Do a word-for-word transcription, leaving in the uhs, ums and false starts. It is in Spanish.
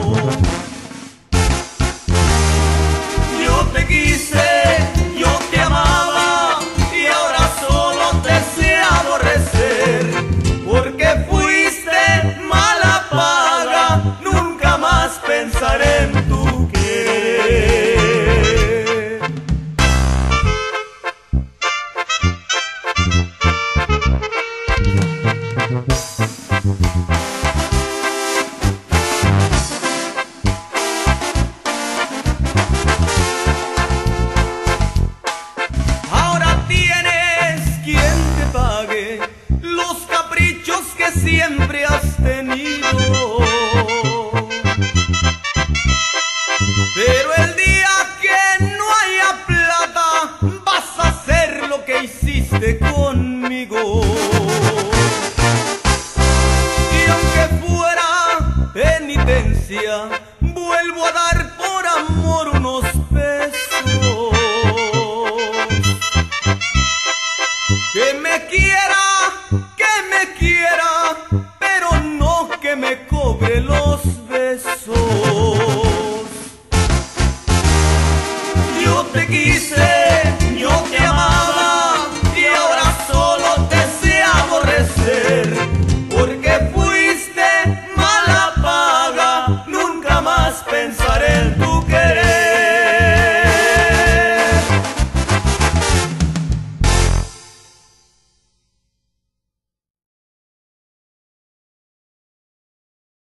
Yo te quise, yo te amaba y ahora solo te sé aborrecer, porque fuiste mala paga, nunca más pensaré en tu querer. Ahora tienes quien te pague los caprichos que siempre has tenido, pero el día que no haya plata vas a hacer lo que hiciste conmigo. Y aunque fuera penitencia, vuelvo a dar por amor unos